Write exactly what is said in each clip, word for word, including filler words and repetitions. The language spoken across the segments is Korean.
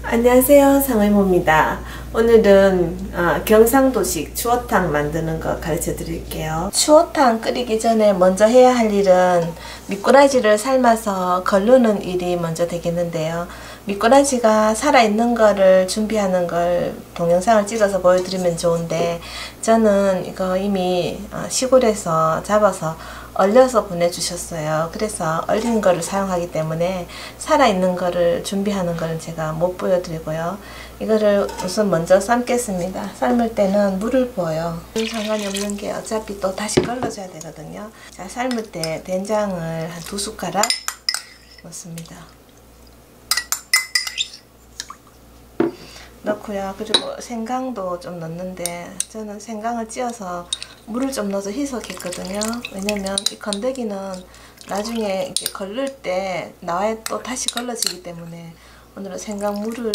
안녕하세요, 상의모입니다. 오늘은 어, 경상도식 추어탕 만드는 거 가르쳐 드릴게요. 추어탕 끓이기 전에 먼저 해야 할 일은 미꾸라지를 삶아서 걸르는 일이 먼저 되겠는데요. 미꾸라지가 살아있는 거를 준비하는 걸 동영상을 찍어서 보여드리면 좋은데, 저는 이거 이미 시골에서 잡아서 얼려서 보내주셨어요. 그래서 얼린 거를 사용하기 때문에 살아있는 거를 준비하는 거는 제가 못 보여드리고요. 이거를 우선 먼저 삶겠습니다. 삶을 때는 물을 부어요. 상관이 없는 게 어차피 또 다시 걸러줘야 되거든요. 자, 삶을 때 된장을 한 두 숟가락 넣습니다. 넣고요. 그리고 생강도 좀 넣는데, 저는 생강을 찧어서 물을 좀 넣어서 희석했거든요. 왜냐면 이 건더기는 나중에 이렇게 걸릴 때 나와야 또 다시 걸러지기 때문에 오늘은 생강물을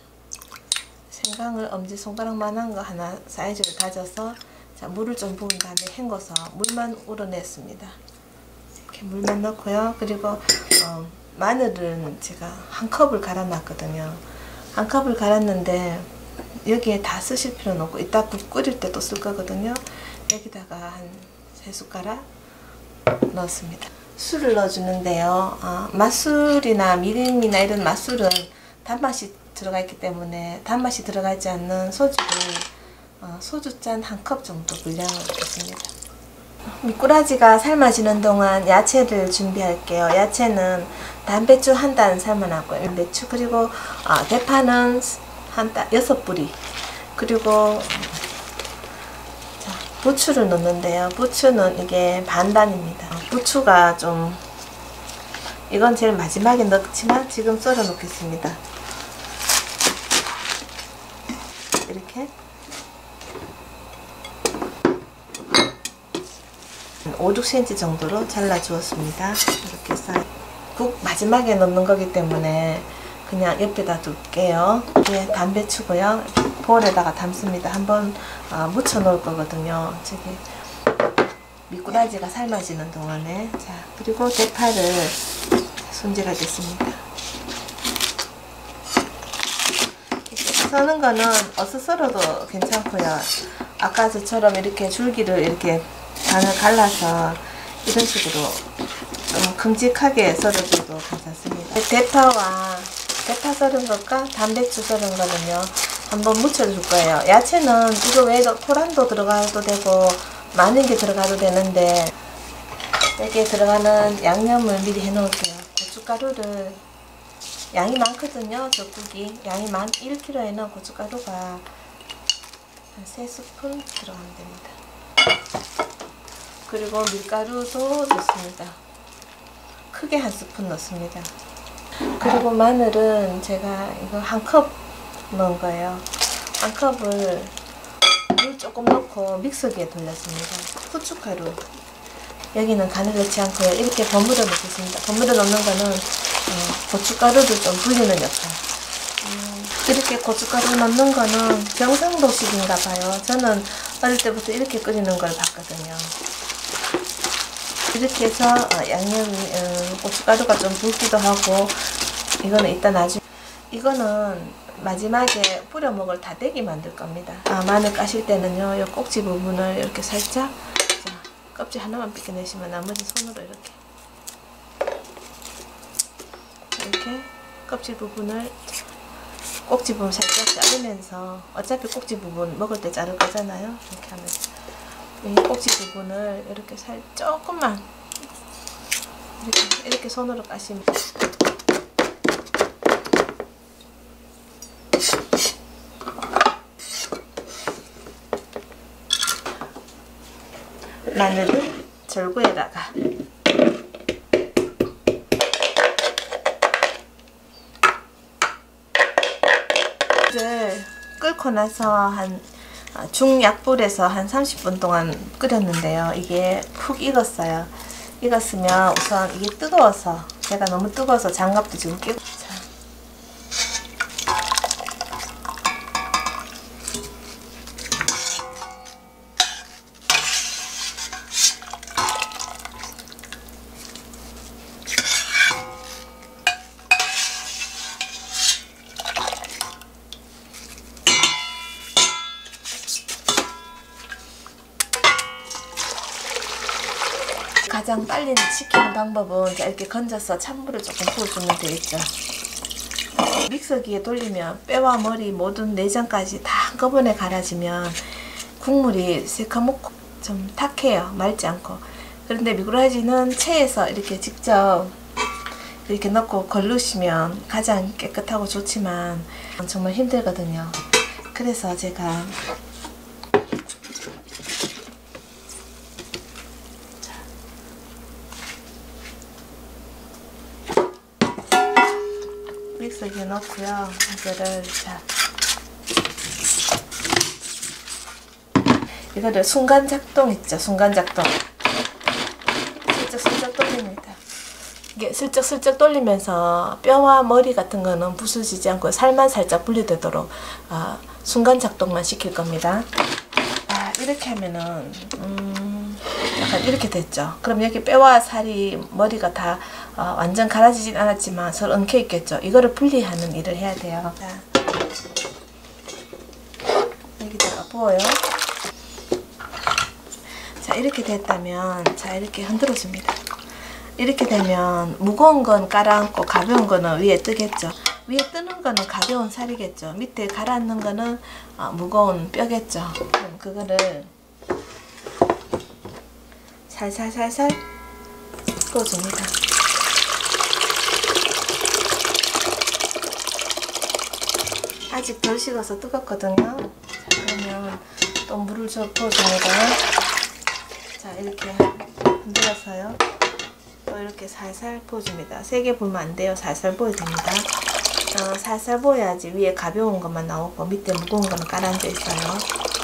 생강을 엄지손가락만한 거 하나 사이즈를 다져서, 자, 물을 좀 부은 다음에 헹궈서 물만 우러냈습니다. 이렇게 물만 넣고요. 그리고 어, 마늘은 제가 한 컵을 갈아 놨거든요. 한 컵을 갈았는데 여기에 다 쓰실 필요는 없고 이따 국 끓일 때 또 쓸 거거든요. 여기다가 한 세 숟가락 넣었습니다. 술을 넣어주는데요. 어, 맛술이나 미림이나 이런 맛술은 단맛이 들어가 있기 때문에 단맛이 들어가 있지 않는 소주를 어, 소주잔 한 컵 정도 분량을 넣겠습니다. 미꾸라지가 삶아지는 동안 야채를 준비할게요. 야채는 단배추 한 단 삶아놨고요. 단배추, 그리고 어, 대파는 한 단, 여섯 뿌리, 그리고 자, 부추를 넣는데요. 부추는 이게 반단입니다. 부추가 좀, 이건 제일 마지막에 넣지만 지금 썰어 놓겠습니다. 이렇게 오, 육 센티미터 정도로 잘라 주었습니다. 이렇게 쌀. 국 마지막에 넣는 거기 때문에 그냥 옆에다 둘게요. 이게 단배추고요. 볼에다가 담습니다. 한번 어, 묻혀 놓을 거거든요. 저기 미꾸라지가 삶아지는 동안에. 자, 그리고 대파를 손질하겠습니다. 써는 거는 어서 썰어도 괜찮고요. 아까 저처럼 이렇게 줄기를 이렇게 반을 갈라서 이런 식으로 좀 큼직하게 썰어줘도 괜찮습니다. 대파와 대파 썰은 것과 단배추 썰은 거는요, 한번 묻혀줄 거예요. 야채는 이거 외에도 토란도 들어가도 되고 많은 게 들어가도 되는데, 여기에 들어가는 양념을 미리 해놓을게요. 고춧가루를, 양이 많거든요. 저 국이 양이 많, 일 킬로그램에는 고춧가루가 한 세 스푼 들어가면 됩니다. 그리고 밀가루도 넣습니다. 크게 한 스푼 넣습니다. 그리고 마늘은 제가 이거 한 컵 넣은 거예요. 한 컵을 물 조금 넣고 믹서기에 돌렸습니다. 후춧가루, 여기는 간을 넣지 않고요. 이렇게 버무려 넣겠습니다. 버무려 넣는 거는 어, 고춧가루를 좀 불리는 역할. 음, 이렇게 고춧가루 넣는 거는 경상도식인가 봐요. 저는 어릴 때부터 이렇게 끓이는 걸 봤거든요. 이렇게 해서 어, 양념이 어, 고춧가루가 좀 붉기도 하고, 이거는 이따 나중에, 이거는 마지막에 뿌려 먹을 다대기 만들 겁니다. 아, 마늘 까실 때는요, 이 꼭지 부분을 이렇게 살짝, 자, 껍질 하나만 벗겨내시면 나머지 손으로 이렇게 이렇게 껍질 부분을, 꼭지 부분 살짝 자르면서, 어차피 꼭지 부분 먹을 때 자를 거잖아요. 이렇게 하면서 이 꼭지 부분을 이렇게 살 조금만 이렇게, 이렇게 손으로 까시면, 마늘을 절구에다가 를 끓고 나서 한 중약불에서 한 삼십 분 동안 끓였는데요. 이게 푹 익었어요. 익었으면 우선 이게 뜨거워서, 제가 너무 뜨거워서 장갑도 지금 끼고, 자, 가장 빨리 식히는 방법은 이렇게 건져서 찬물을 조금 부어주면 되겠죠. 믹서기에 돌리면 뼈와 머리 모든 내장까지 다 한꺼번에 갈아지면 국물이 새카맣고 좀 탁해요. 맑지 않고. 그런데 미꾸라지는 체에서 이렇게 직접 이렇게 넣고 걸르시면 가장 깨끗하고 좋지만 정말 힘들거든요. 그래서 제가 믹서기에 넣고요. 이거를 자 이거를 순간 작동 있죠. 순간 작동. 슬쩍 슬쩍 돌립니다. 이게 슬쩍 슬쩍 돌리면서 뼈와 머리 같은 거는 부서지지 않고 살만 살짝 분리되도록 어, 순간 작동만 시킬 겁니다. 아, 이렇게 하면은 음, 약간 이렇게 됐죠. 그럼 여기 뼈와 살이 머리가 다 어, 완전 갈아지진 않았지만 서로 엉켜 있겠죠. 이거를 분리하는 일을 해야 돼요. 자, 여기다가 부어요. 자, 이렇게 됐다면 자 이렇게 흔들어 줍니다. 이렇게 되면 무거운 건 깔아앉고 가벼운 거는 위에 뜨겠죠. 위에 뜨는 거는 가벼운 살이겠죠. 밑에 가라앉는 거는 어, 무거운 뼈겠죠. 그럼 그거를 살살살살 부어줍니다. 아직 덜 식어서 뜨겁거든요. 자, 그러면 또 물을 좀 부어줍니다. 자, 이렇게 흔들어서요. 또 이렇게 살살 부어줍니다. 세게 부으면 안 돼요. 살살 부어야 됩니다. 어, 살살 부어야지 위에 가벼운 것만 나오고 밑에 무거운 거는 가라앉아 있어요.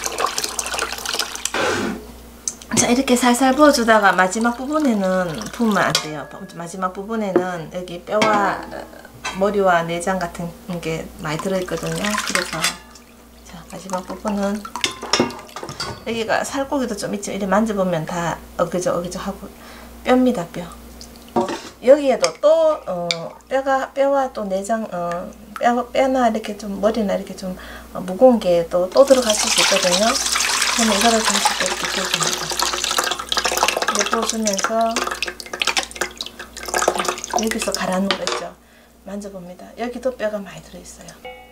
자, 이렇게 살살 부어주다가 마지막 부분에는 부으면 안 돼요. 마지막 부분에는 여기 뼈와 머리와 내장 같은 게 많이 들어있거든요. 그래서 자, 마지막 부분은 여기가 살코기도 좀 있죠. 이렇게 만져보면 다 어그저 어그저 하고 뼈입니다. 뼈. 어, 여기에도 또 어, 뼈가 뼈와 또 내장 어, 뼈, 뼈나 이렇게 좀 머리나 이렇게 좀 어, 무거운 게 또 또 들어갔을 수 있거든요. 그러면 이거를 다시 또 이렇게 부어줍니다. 이렇게 부어주면서 여기서 가라앉는 거 있죠. 만져봅니다. 여기도 뼈가 많이 들어있어요.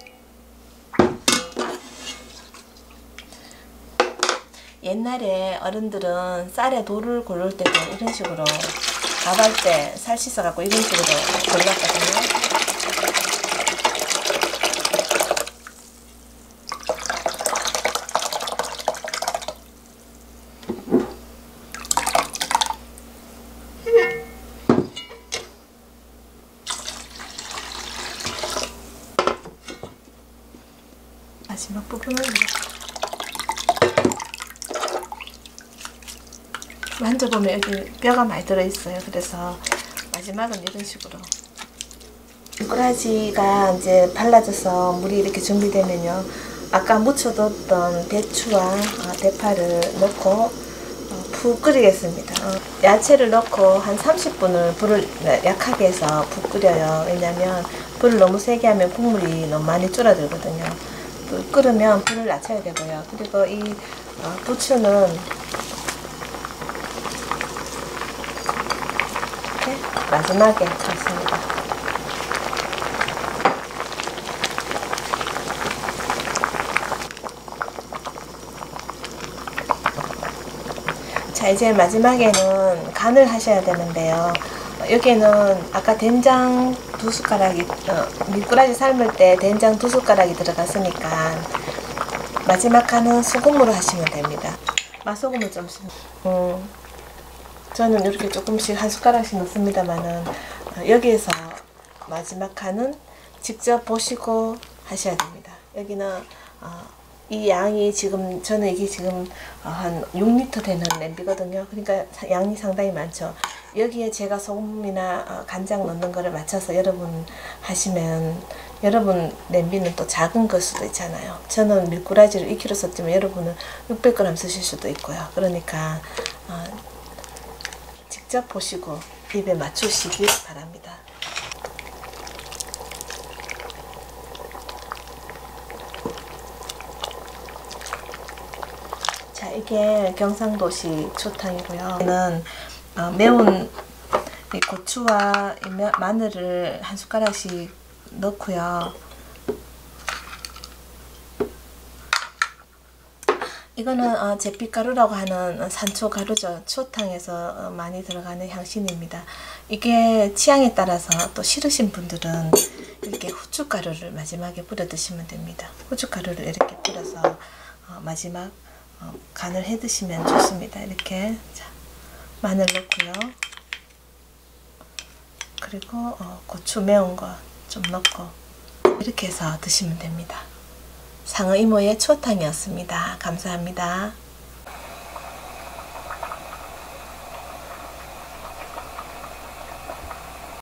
옛날에 어른들은 쌀에 돌을 고를 때도 이런 식으로 밥할 때 살 씻어갖고 이런 식으로 골랐거든요. 마지막 부분은 만져보면 여기 뼈가 많이 들어있어요. 그래서 마지막은 이런 식으로 미꾸라지가 이제 발라져서 물이 이렇게 준비되면요, 아까 묻혀뒀던 배추와 대파를 넣고 푹 끓이겠습니다. 야채를 넣고 한 삼십 분을 불을 약하게 해서 푹 끓여요. 왜냐면 불을 너무 세게 하면 국물이 너무 많이 줄어들거든요. 또 끓으면 불을 낮춰야 되고요. 그리고 이 부추는 이렇게 마지막에 넣습니다. 자, 이제 마지막에는 간을 하셔야 되는데요. 여기에는 아까 된장 두 숟가락이 어, 미꾸라지 삶을 때 된장 두 숟가락이 들어갔으니까 마지막 간은 소금으로 하시면 됩니다. 맛소금을 좀 음, 저는 이렇게 조금씩 한 숟가락씩 넣습니다만은 어, 여기에서 마지막 간은 직접 보시고 하셔야 됩니다. 여기는 어, 이 양이 지금 저는 이게 지금 한 육 리터 되는 냄비거든요. 그러니까 양이 상당히 많죠. 여기에 제가 소금이나 간장 넣는 거를 맞춰서 여러분 하시면 여러분 냄비는 또 작은 걸 수도 있잖아요. 저는 미꾸라지를 이 킬로그램 썼지만 여러분은 육백 그램 쓰실 수도 있고요. 그러니까 어, 직접 보시고 입에 맞추시기 바랍니다. 자, 이게 경상도식 초탕이고요. 얘는 어, 매운 이 고추와 이 마늘을 한 숟가락씩 넣고요. 이거는 어, 제빛가루라고 하는 산초 가루죠. 추어탕에서 어, 많이 들어가는 향신입니다. 이게 취향에 따라서 또 싫으신 분들은 이렇게 후춧가루를 마지막에 뿌려 드시면 됩니다. 후춧가루를 이렇게 뿌려서 어, 마지막 어, 간을 해 드시면 좋습니다. 이렇게 자, 마늘 넣고요. 그리고 어, 고추 매운 거 좀 넣고 이렇게 해서 드시면 됩니다. 상어 이모의 추어탕이었습니다. 감사합니다.